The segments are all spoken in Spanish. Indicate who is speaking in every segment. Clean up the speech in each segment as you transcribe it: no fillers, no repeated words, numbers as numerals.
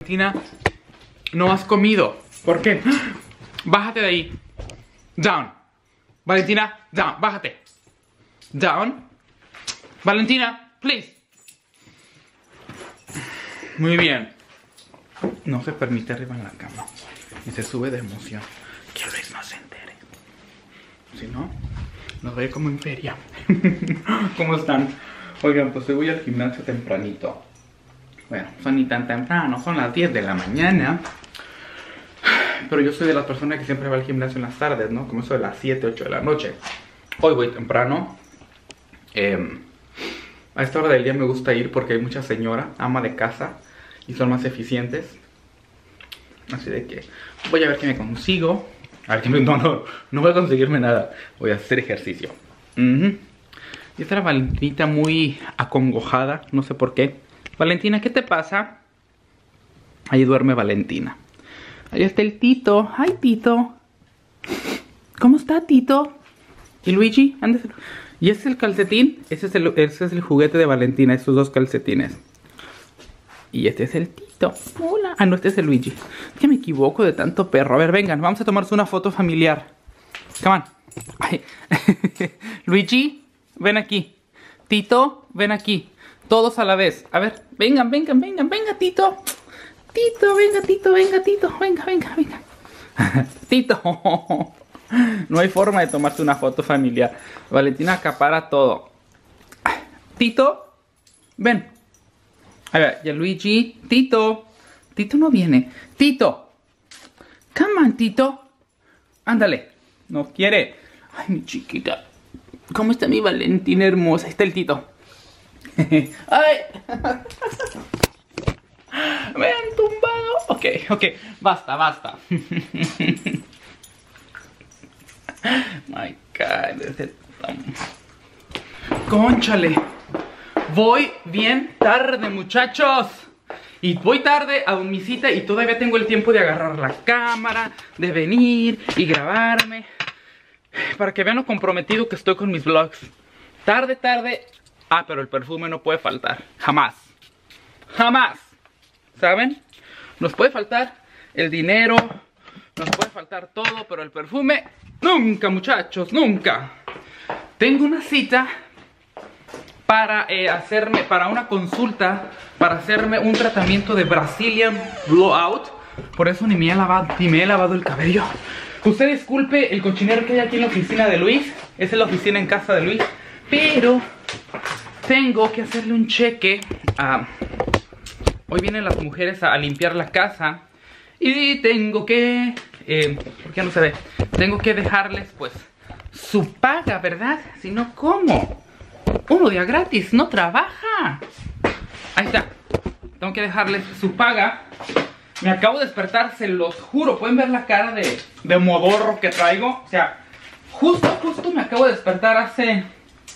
Speaker 1: Valentina, no has comido. ¿Por qué? Bájate de ahí. Down. Valentina, down. Bájate. Down. Valentina, please. Muy bien. No se permite arriba en la cama. Y se sube de emoción. Que Luis no se entere. Si no, nos va a ir como en feria. ¿Cómo están? Oigan, pues hoy voy al gimnasio tempranito. Bueno, son ni tan temprano, son las 10 de la mañana. Pero yo soy de las personas que siempre va al gimnasio en las tardes, ¿no? Como eso de las 7, 8 de la noche. Hoy voy temprano. A esta hora del día me gusta ir porque hay mucha señora, ama de casa, y son más eficientes. Así de que voy a ver qué me consigo. A ver qué no voy a conseguirme nada. Voy a hacer ejercicio. Y esta era Valentinita muy acongojada, no sé por qué. Valentina, ¿qué te pasa? Ahí duerme Valentina. Ahí está el Tito. ¡Ay, Tito! ¿Cómo está, Tito? ¿Y Luigi? Ándese. ¿Y ese es el calcetín? Ese es el juguete de Valentina, esos dos calcetines. Y este es el Tito. Hola. Ah, no, este es el Luigi. Es que me equivoco de tanto perro. A ver, vengan, vamos a tomarse una foto familiar. Come on. Ay. Luigi, ven aquí. Tito, ven aquí. Todos a la vez. A ver, vengan, venga, Tito. Tito, venga, Tito. Venga. Tito. No hay forma de tomarse una foto familiar. Valentina acapara todo. Tito, ven. A ver, ya Luigi. Tito. Tito no viene. Tito. Come on, Tito. Ándale. No quiere. Ay, mi chiquita. ¿Cómo está mi Valentina hermosa? Ahí está el Tito. ¡Ay! Me han tumbado. Ok, basta. My God. Cónchale. Voy bien tarde, muchachos. Y voy tarde a mi cita y todavía tengo el tiempo de agarrar la cámara, de venir y grabarme. Para que vean lo comprometido que estoy con mis vlogs. Tarde. Ah, pero el perfume no puede faltar. Jamás. ¿Saben? Nos puede faltar el dinero, nos puede faltar todo, pero el perfume nunca, muchachos, nunca. Tengo una cita para para una consulta, para hacerme un tratamiento de Brazilian Blowout. Por eso ni me he lavado el cabello. Usted disculpe el cochinero que hay aquí en la oficina de Luis. Esa es la oficina en casa de Luis. Pero tengo que hacerle un cheque. Hoy vienen las mujeres a limpiar la casa. Y tengo que... ¿por qué no se ve? Tengo que dejarles pues su paga, ¿verdad? Si no, ¿cómo? Uno día gratis, no trabaja. Ahí está. Tengo que dejarles su paga. Me acabo de despertar, se los juro. ¿Pueden ver la cara de modorro que traigo? O sea, justo me acabo de despertar hace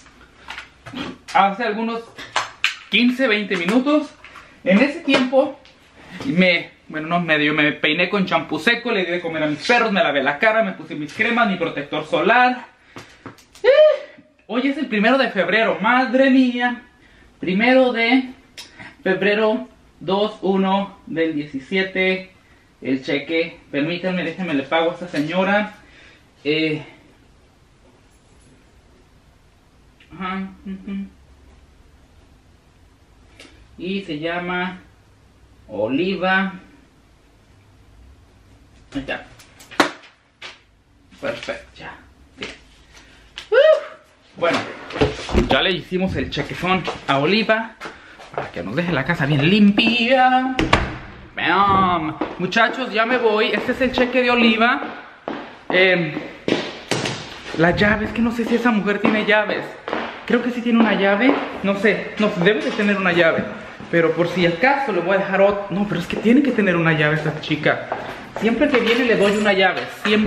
Speaker 1: algunos 15, 20 minutos. En ese tiempo me peiné con champú seco, le di de comer a mis perros, me lavé la cara, me puse mis cremas, mi protector solar. Hoy es el 1 de febrero, madre mía. 1 de febrero 2/1 del 17. El cheque, permítanme, déjenme le pago a esta señora. Y se llama Oliva. Ahí está. Perfecto, ya. Bien. Bueno, ya le hicimos el chequezón a Oliva para que nos deje la casa bien limpia. ¡Bam! Muchachos, ya me voy. Este es el cheque de Oliva. La llave, es que no sé si esa mujer tiene llaves. Creo que sí tiene una llave. No sé, debe de tener una llave. Pero por si acaso le voy a dejar otro. No, pero es que tiene que tener una llave esta chica. Siempre que viene le doy una llave.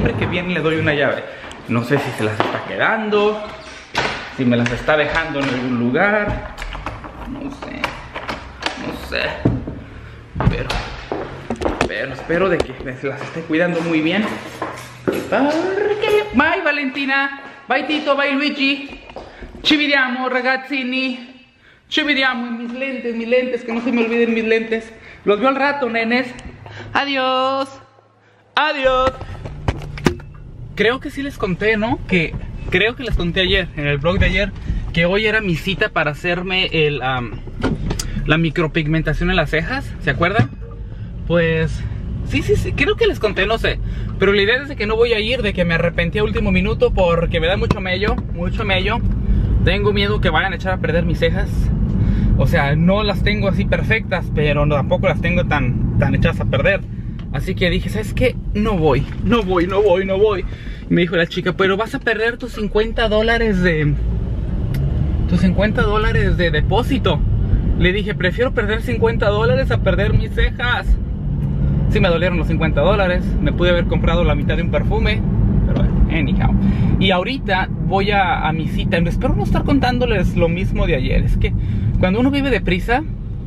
Speaker 1: No sé si se las está quedando, si me las está dejando en algún lugar. No sé. Pero espero de que se las esté cuidando muy bien. Bye, Valentina. Bye, Tito. Bye, Luigi. Ci vediamo, ragazzini. Ci vediamo. Mis lentes, que no se me olviden mis lentes. Los veo al rato, nenes. Adiós. Adiós. Creo que sí les conté, ¿no? Creo que les conté ayer, en el vlog de ayer, que hoy era mi cita para hacerme la micropigmentación en las cejas. ¿Se acuerdan? Pues sí, creo que les conté, no sé. Pero la idea es de que no voy a ir, de que me arrepentí a último minuto porque me da mucho mello. Tengo miedo que vayan a echar a perder mis cejas. O sea, no las tengo así perfectas, pero tampoco las tengo tan echadas a perder. Así que dije, ¿sabes qué? No voy. Y me dijo la chica, pero vas a perder tus $50 de depósito. Le dije, prefiero perder $50 a perder mis cejas. Sí me dolieron los $50. Me pude haber comprado la mitad de un perfume. Pero bueno, anyhow. Y ahorita voy a mi cita. Espero no estar contándoles lo mismo de ayer. Es que cuando uno vive deprisa,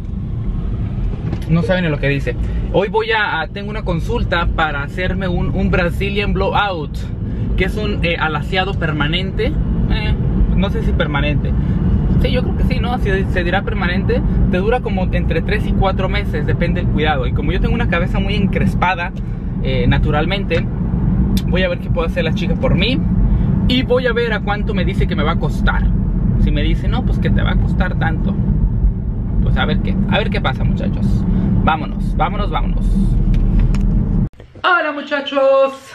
Speaker 1: no saben lo que dice. Hoy tengo una consulta para hacerme un Brazilian Blowout, que es un alaciado permanente. No sé si permanente. Sí, yo creo que sí, ¿no? Si se dirá permanente. Te dura como entre 3 y 4 meses, depende del cuidado. Y como yo tengo una cabeza muy encrespada, naturalmente, voy a ver qué puede hacer la chica por mí. Y voy a ver a cuánto me dice que me va a costar. Si me dice, no, pues que te va a costar tanto, pues a ver qué pasa, muchachos. Vámonos. Hola, muchachos.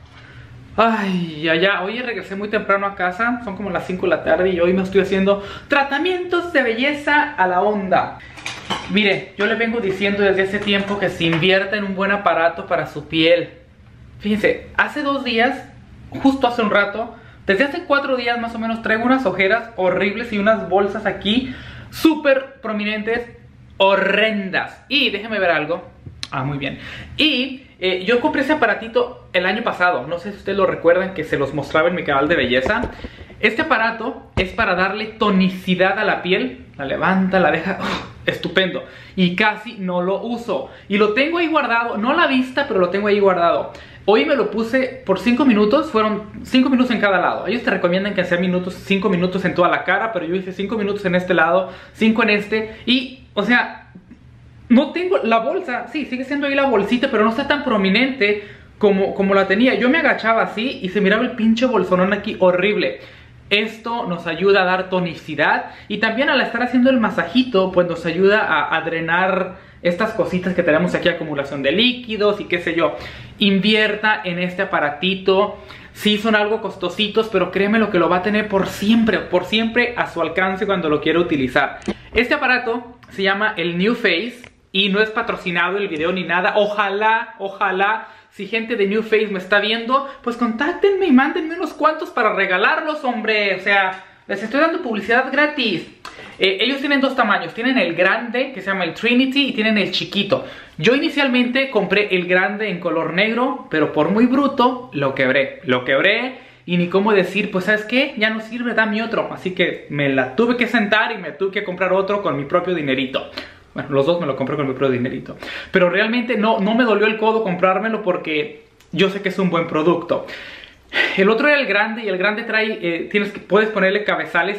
Speaker 1: Ay, hoy regresé muy temprano a casa. Son como las 5 de la tarde y hoy me estoy haciendo tratamientos de belleza a la onda. Mire, yo le vengo diciendo desde hace tiempo que se invierta en un buen aparato para su piel. Fíjense, hace 2 días, justo hace un rato, desde hace 4 días más o menos, traigo unas ojeras horribles y unas bolsas aquí súper prominentes, horrendas. Y déjenme ver algo. Muy bien. Y yo compré ese aparatito el año pasado. No sé si ustedes lo recuerdan, que se los mostraba en mi canal de belleza. Este aparato es para darle tonicidad a la piel. La levanta, la deja... estupendo. Y casi no lo uso. Y lo tengo ahí guardado. No a la vista, pero lo tengo ahí guardado. Hoy me lo puse por 5 minutos. Fueron 5 minutos en cada lado. Ellos te recomiendan que sea 5 minutos en toda la cara, pero yo hice 5 minutos en este lado, 5 en este. Y, o sea, no tengo la bolsa. Sí, sigue siendo ahí la bolsita, pero no está tan prominente como la tenía. Yo me agachaba así y se miraba el pinche bolsonón aquí horrible. Esto nos ayuda a dar tonicidad. Y también al estar haciendo el masajito, pues nos ayuda a drenar estas cositas que tenemos aquí, acumulación de líquidos y qué sé yo. Invierta en este aparatito. Sí, son algo costositos, pero créeme lo que lo va a tener por siempre a su alcance cuando lo quiera utilizar. Este aparato se llama el NuFace y no es patrocinado el video ni nada. Ojalá, si gente de NuFace me está viendo, pues contáctenme y mándenme unos cuantos para regalarlos, hombre. O sea, les estoy dando publicidad gratis. Ellos tienen 2 tamaños. Tienen el grande, que se llama el Trinity, y tienen el chiquito. Yo inicialmente compré el grande en color negro, pero por muy bruto lo quebré. Y ni cómo decir, pues ¿sabes qué? Ya no sirve, dame otro. Así que me la tuve que sentar y me tuve que comprar otro con mi propio dinerito. Bueno, los dos me lo compré con mi propio dinerito. Pero realmente no me dolió el codo comprármelo porque yo sé que es un buen producto. El otro era el grande, y el grande trae, puedes ponerle cabezales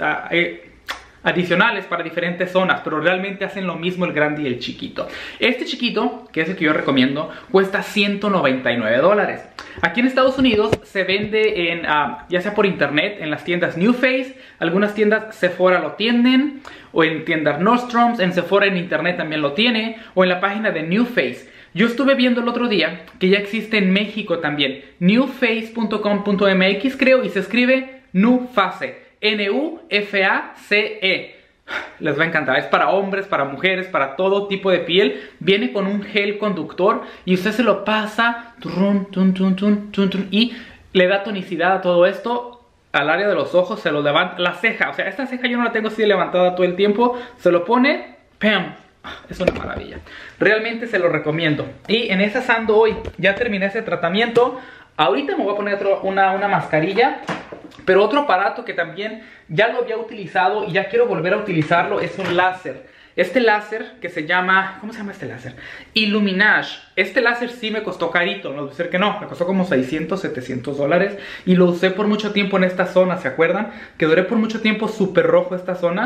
Speaker 1: adicionales para diferentes zonas, pero realmente hacen lo mismo el grande y el chiquito. Este chiquito, que es el que yo recomiendo, cuesta $199. Aquí en Estados Unidos se vende ya sea por internet, en las tiendas NuFace, algunas tiendas Sephora lo tienen, o en tiendas Nordstrom, en Sephora en internet también lo tiene, o en la página de NuFace. Yo estuve viendo el otro día que ya existe en México también, nuface.com.mx creo, y se escribe NuFace, N-U-F-A-C-E. Les va a encantar, es para hombres, para mujeres, para todo tipo de piel. Viene con un gel conductor y usted se lo pasa y le da tonicidad a todo esto. Al área de los ojos, se lo levanta, la ceja, o sea, esta ceja yo no la tengo así levantada todo el tiempo. Se lo pone, ¡pam! Es una maravilla, realmente se lo recomiendo. Y en esa ando hoy, ya terminé ese tratamiento. Ahorita me voy a poner una mascarilla. Pero otro aparato que también ya lo había utilizado y ya quiero volver a utilizarlo es un láser. Este láser que se llama... ¿Cómo se llama este láser? Illuminage. Este láser sí me costó carito, no voy a decir que no. Me costó como $600, $700. Y lo usé por mucho tiempo en esta zona, ¿se acuerdan? Que duré por mucho tiempo súper rojo esta zona.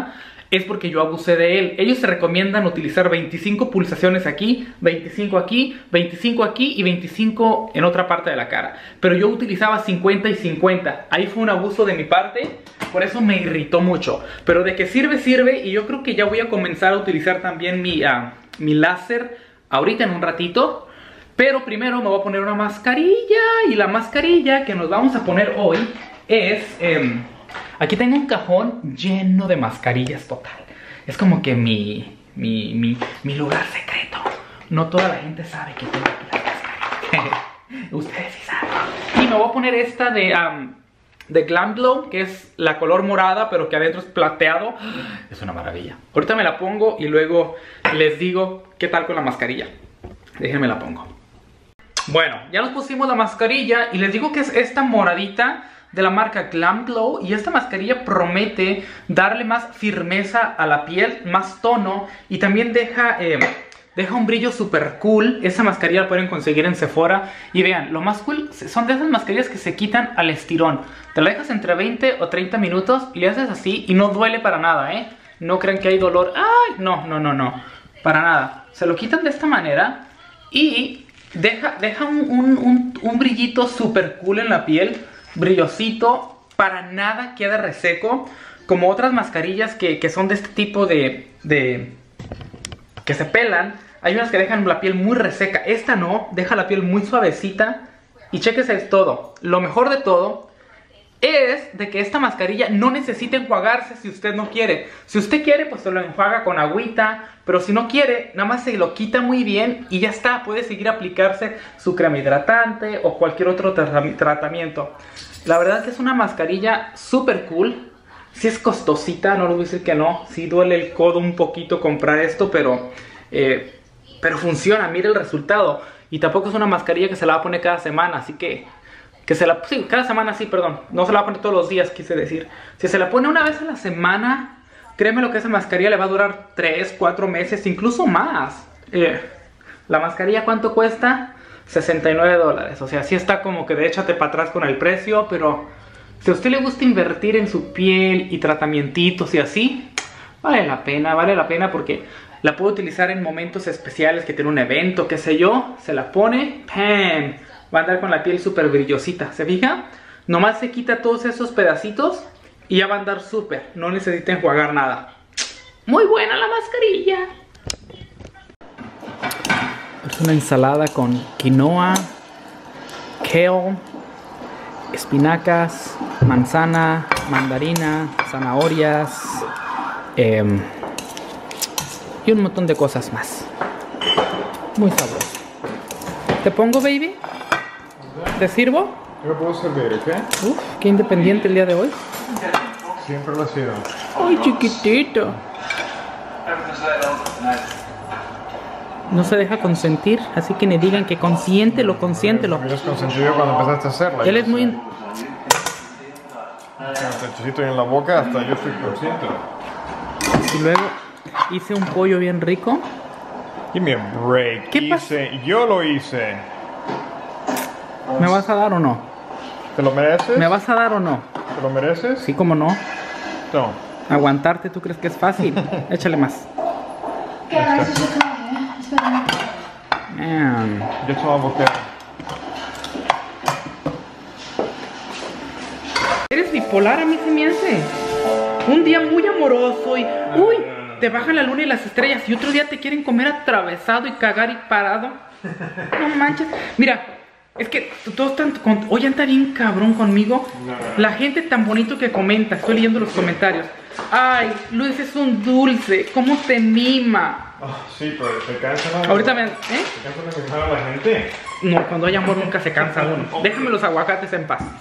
Speaker 1: es porque yo abusé de él. Ellos se recomiendan utilizar 25 pulsaciones aquí, 25 aquí, 25 aquí y 25 en otra parte de la cara. Pero yo utilizaba 50 y 50. Ahí fue un abuso de mi parte, por eso me irritó mucho. Pero de que sirve, sirve, y yo creo que ya voy a comenzar a utilizar también mi láser ahorita en un ratito. Pero primero me voy a poner una mascarilla, y la mascarilla que nos vamos a poner hoy es... aquí tengo un cajón lleno de mascarillas total. Es como que mi lugar secreto. No toda la gente sabe que tengo aquí las mascarillas. Ustedes sí saben. Y me voy a poner esta de Glam Glow, que es la color morada, pero que adentro es plateado. Es una maravilla. Ahorita me la pongo y luego les digo qué tal con la mascarilla. Déjenme la pongo. Bueno, ya nos pusimos la mascarilla y les digo que es esta moradita de la marca Glam Glow, y esta mascarilla promete darle más firmeza a la piel, más tono, y también deja un brillo super cool. Esa mascarilla la pueden conseguir en Sephora, y vean, lo más cool son de esas mascarillas que se quitan al estirón. Te la dejas entre 20 o 30 minutos y le haces así y no duele para nada, no crean que hay dolor. Ay, no, para nada. Se lo quitan de esta manera y deja un brillito super cool en la piel, brillosito, para nada queda reseco, como otras mascarillas que son de este tipo de que se pelan. Hay unas que dejan la piel muy reseca, esta no, deja la piel muy suavecita. Y chéquese todo, lo mejor de todo es de que esta mascarilla no necesita enjuagarse si usted no quiere. Si usted quiere, pues se lo enjuaga con agüita, pero si no quiere, nada más se lo quita muy bien y ya está. Puede seguir aplicarse su crema hidratante o cualquier otro tratamiento. La verdad es que es una mascarilla súper cool. Sí es costosita, no les voy a decir que no. Sí duele el codo un poquito comprar esto, pero funciona, mire el resultado. Y tampoco es una mascarilla que se la va a poner cada semana, así que sí, cada semana sí, perdón. No se la va a poner todos los días, quise decir. Si se la pone una vez a la semana, créeme lo que esa mascarilla le va a durar 3, 4 meses, incluso más. La mascarilla, ¿cuánto cuesta? $69. O sea, sí está como que de échate para atrás con el precio, pero si a usted le gusta invertir en su piel y tratamientos y así, vale la pena porque la puede utilizar en momentos especiales, que tiene un evento, qué sé yo. Se la pone, ¡pam! Va a andar con la piel súper brillosita, ¿se fija? Nomás se quita todos esos pedacitos y ya va a andar súper. No necesita enjuagar nada. Muy buena la mascarilla. Es una ensalada con quinoa, kale, espinacas, manzana, mandarina, zanahorias y un montón de cosas más. Muy sabroso. ¿Te pongo, baby? ¿Te sirvo?
Speaker 2: Yo puedo servir, ¿ok?
Speaker 1: Uf, qué independiente el día de hoy.
Speaker 2: Siempre lo ha sido.
Speaker 1: Ay, chiquitito. No se deja consentir, así que me digan que consiéntelo.
Speaker 2: Me has consentido cuando empezaste a hacerla.
Speaker 1: Él es muy...
Speaker 2: Con el techecito en la boca, hasta yo estoy consciente.
Speaker 1: Y luego hice un pollo bien rico.
Speaker 2: Give me a break.
Speaker 1: ¿Qué pasa?
Speaker 2: Yo lo hice.
Speaker 1: ¿Me vas a dar o no?
Speaker 2: ¿Te lo mereces?
Speaker 1: ¿Me vas a dar o no?
Speaker 2: ¿Te lo mereces?
Speaker 1: Sí, como no.
Speaker 2: No.
Speaker 1: Aguantarte, ¿tú crees que es fácil? Échale más.
Speaker 2: Yo estaba boqueando.
Speaker 1: Eres bipolar, a mí se me hace. Un día muy amoroso y... ¡Uy! Te bajan la luna y las estrellas, y otro día te quieren comer atravesado y cagar y parado. No manches. Mira, es que todos están... Oye, anda bien cabrón conmigo. La gente tan bonito que comenta. Estoy leyendo los comentarios. Ay, Luis es un dulce. ¿Cómo te mima?
Speaker 2: Oh, sí, pero te cansan.
Speaker 1: Ahorita me...
Speaker 2: ¿Te cansan de pensar a la gente?
Speaker 1: No, cuando hay amor nunca se cansa uno. Déjame los aguacates en paz.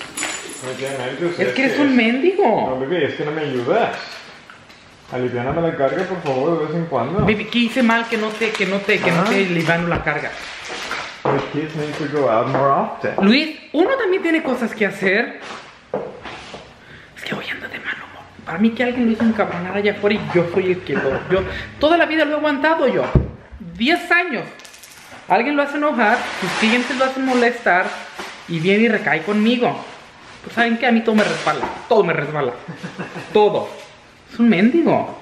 Speaker 1: Es que eres un mendigo.
Speaker 2: No, bebé, es que no me ayudas. Aliviáname la carga, por favor, de vez en cuando.
Speaker 1: Baby, ¿qué hice mal que no te aliviano la carga?
Speaker 2: The kids need to go out more often.
Speaker 1: Luis, uno también tiene cosas que hacer. Es que hoy ando de mal humor. Para mí que alguien lo hizo encabronar allá afuera y yo soy el que lo... Yo toda la vida lo he aguantado yo. 10 años. Alguien lo hace enojar, sus clientes lo hacen molestar y viene y recae conmigo. Pues saben que a mí todo me resbala. Todo me resbala. Todo. Es un mendigo.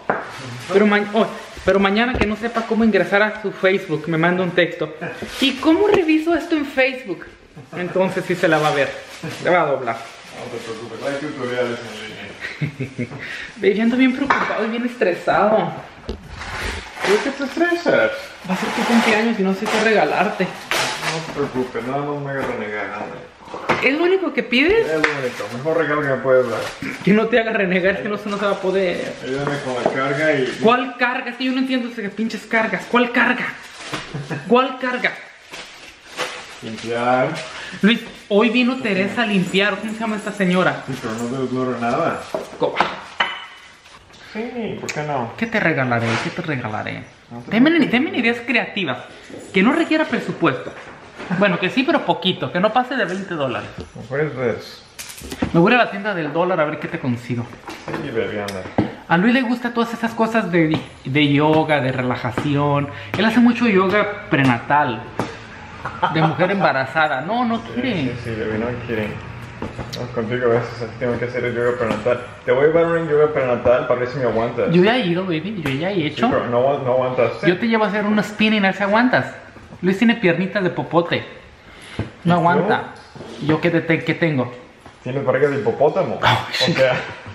Speaker 1: Pero mañana que no sepa cómo ingresar a su Facebook, me manda un texto. ¿Y cómo reviso esto en Facebook? Entonces sí se la va a ver. Le va a doblar.
Speaker 2: No te preocupes, hay tutoriales en línea.
Speaker 1: Baby, ando bien preocupado y bien estresado.
Speaker 2: ¿Por qué te estresas?
Speaker 1: Va a ser tu cumpleaños y no sé qué regalarte.
Speaker 2: No te preocupes, nada más me hagas renegar, hombre.
Speaker 1: ¿Es lo único que pides?
Speaker 2: Es lo único, mejor regalo que me puedes dar.
Speaker 1: Que no te haga renegar, que no se va a poder.
Speaker 2: Ayúdame con la carga y...
Speaker 1: ¿Cuál carga? Es que yo no entiendo esas pinches cargas. ¿Cuál carga? ¿Cuál carga?
Speaker 2: Limpiar.
Speaker 1: Luis, hoy vino Teresa a limpiar. ¿Cómo se llama esta señora?
Speaker 2: Sí, pero no te desdoro nada.
Speaker 1: ¿Cómo?
Speaker 2: Sí, ¿por qué no?
Speaker 1: ¿Qué te regalaré? ¿Qué te regalaré?
Speaker 2: No te
Speaker 1: Deme ideas creativas. Que no requiera presupuesto. Bueno, que sí, pero poquito. Que no pase de $20.
Speaker 2: Pues ves.
Speaker 1: Me voy a la tienda del dólar a ver qué te consigo.
Speaker 2: Sí, baby, anda.
Speaker 1: A Luis le gusta todas esas cosas de yoga, de relajación. Él hace mucho yoga prenatal. De mujer embarazada. No quiere.
Speaker 2: Sí, baby, no quiere. Vamos contigo a veces, tengo que hacer el yoga prenatal. Te voy a llevar un yoga prenatal para ver si me aguantas.
Speaker 1: Yo ya he ido, baby. Yo ya he hecho.
Speaker 2: Sí, pero no aguantas. ¿Sí?
Speaker 1: Yo te llevo a hacer un spinning a ver si aguantas. Luis tiene piernitas de popote. No aguanta. ¿Yo qué tengo?
Speaker 2: Tienes barriga de hipopótamo. O sea...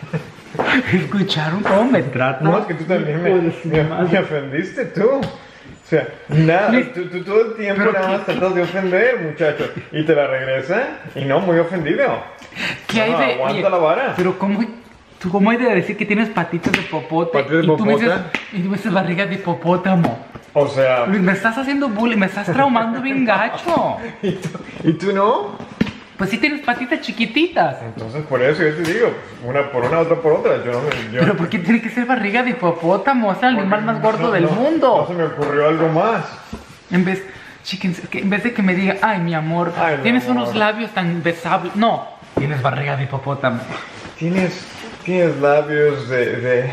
Speaker 1: ¿Escucharon cómo me trata?
Speaker 2: No, es que tú también me ofendiste tú. O sea, nada, tú todo el tiempo nada más tratas de ofender, muchacho. Y te la regresa y no, muy ofendido.
Speaker 1: ¿Qué hay de...?
Speaker 2: Aguanta
Speaker 1: Oye,
Speaker 2: la vara.
Speaker 1: pero ¿cómo hay de decir que tienes patitas de popote?
Speaker 2: ¿Patitas de
Speaker 1: y tú me
Speaker 2: popote?
Speaker 1: dices barriga de hipopótamo.
Speaker 2: O sea...
Speaker 1: Luis, me estás haciendo bullying, me estás traumando bien gacho.
Speaker 2: ¿Y tú no?
Speaker 1: Pues sí tienes patitas chiquititas.
Speaker 2: Entonces por eso yo te digo, una por una, otra por otra.
Speaker 1: Pero ¿por qué tiene que ser barriga de hipopótamo? Es el animal más gordo del mundo.
Speaker 2: No se me ocurrió algo más.
Speaker 1: En vez de que me diga, ay mi amor,
Speaker 2: Ay, mi
Speaker 1: tienes
Speaker 2: amor.
Speaker 1: unos labios tan besables. No, tienes barriga de hipopótamo.
Speaker 2: Tienes labios de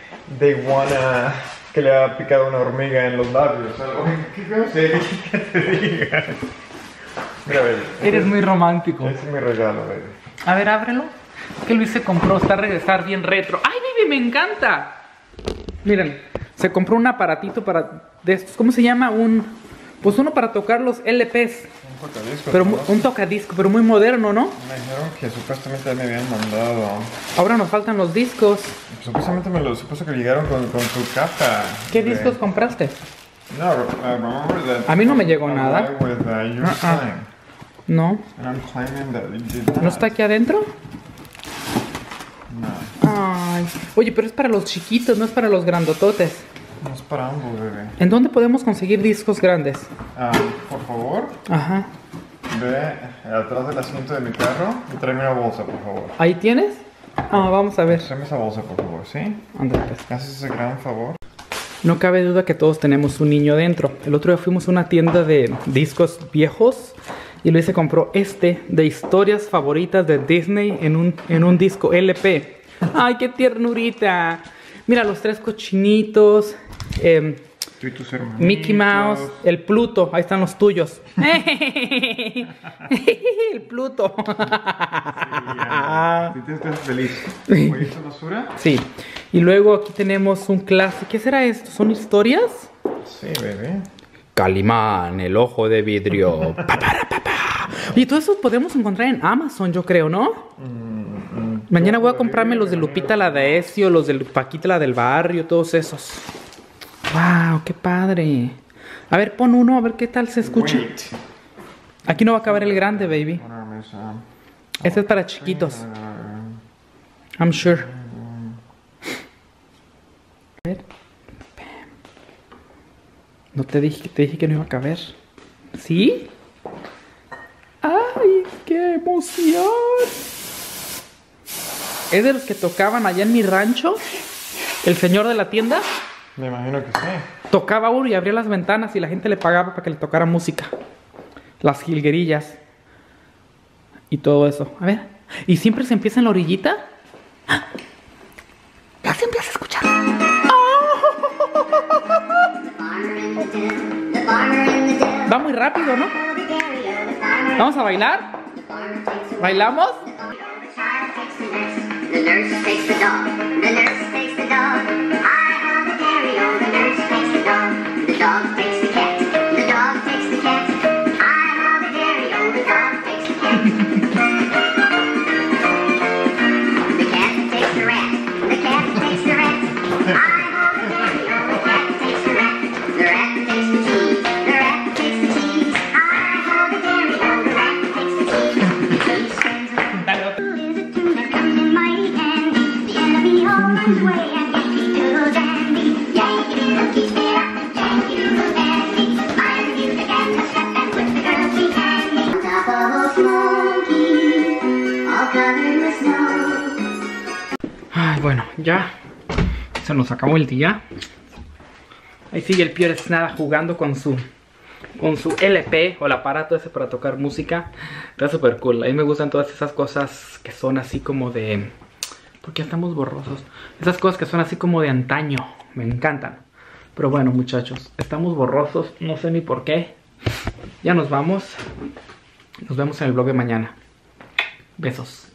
Speaker 2: iguana que le ha picado una hormiga en los labios. ¿Qué feo sería que te diga? Mira, baby.
Speaker 1: Eres muy romántico.
Speaker 2: Este es mi regalo, baby.
Speaker 1: A ver, ábrelo. Que Luis se compró, está bien retro. ¡Ay, baby, me encanta! Miren, se compró un aparatito de estos. ¿Cómo se llama? Pues uno para tocar los LPs.
Speaker 2: Un tocadiscos.
Speaker 1: Pero
Speaker 2: ¿no?
Speaker 1: un tocadisco, pero muy moderno, ¿no?
Speaker 2: Me dijeron que supuestamente me habían mandado.
Speaker 1: Ahora nos faltan los discos.
Speaker 2: Supuestamente supuso que llegaron con tu caja.
Speaker 1: ¿Qué discos compraste?
Speaker 2: No, remember that.
Speaker 1: A mí no me llegó
Speaker 2: I
Speaker 1: nada.
Speaker 2: lied with, your sign.
Speaker 1: No.
Speaker 2: And I'm claiming that it did not.
Speaker 1: ¿No está aquí adentro?
Speaker 2: No.
Speaker 1: Ay. Oye, pero es para los chiquitos, no es para los grandototes.
Speaker 2: No es para ambos, bebé.
Speaker 1: ¿En dónde podemos conseguir discos grandes?
Speaker 2: Por favor,
Speaker 1: Ajá.
Speaker 2: ve atrás del asiento de mi carro y tráeme una bolsa, por favor.
Speaker 1: ¿Ahí tienes? Vamos a ver.
Speaker 2: Tráeme esa bolsa, por favor, ¿sí?
Speaker 1: Ándale, pues.
Speaker 2: ¿Me haces ese gran favor?
Speaker 1: No cabe duda que todos tenemos un niño dentro. El otro día fuimos a una tienda de discos viejos y Luis se compró de historias favoritas de Disney en un disco LP. ¡Ay, qué tiernurita! Mira, los 3 cochinitos,
Speaker 2: Tú y tus hermanos.
Speaker 1: Mickey Mouse, el Pluto. Ahí están los tuyos. El Pluto.
Speaker 2: Sí, te estás feliz. ¿Oíste basura?
Speaker 1: Sí. Y luego aquí tenemos un clásico. ¿Qué será esto? ¿Son historias?
Speaker 2: Sí, bebé.
Speaker 1: Calimán, el ojo de vidrio. Y todo eso podemos encontrar en Amazon, yo creo, ¿no? Mañana voy a comprarme los de Lupita la de Ezio, los de Paquita la del barrio, todos esos. ¡Wow! ¡Qué padre! A ver, pon uno, a ver qué tal se escucha.
Speaker 2: Wait.
Speaker 1: Aquí no va a caber el grande, baby. Este es para chiquitos. I'm sure. A ver. No te dije que no iba a caber. ¿Sí? ¡Ay, qué emoción! ¿Es de los que tocaban allá en mi rancho? ¿El señor de la tienda?
Speaker 2: Me imagino que sí.
Speaker 1: Tocaba uno y abría las ventanas y la gente le pagaba para que le tocara música. Las jilguerillas. Y todo eso. A ver. ¿Y siempre se empieza en la orillita? Ya se empieza a escuchar. Va muy rápido, ¿no? ¿Vamos a bailar? ¿Bailamos?
Speaker 3: The nurse takes the dog. The nurse takes the dog
Speaker 1: Bueno, ya se nos acabó el día. Ahí sigue el Pierre Snada jugando con su LP o el aparato ese para tocar música. Está súper cool. A mí me gustan todas esas cosas que son así como de... ¿Por qué estamos borrosos? Esas cosas que son así como de antaño. Me encantan. Pero bueno, muchachos, estamos borrosos. No sé ni por qué. Ya nos vamos. Nos vemos en el vlog de mañana. Besos.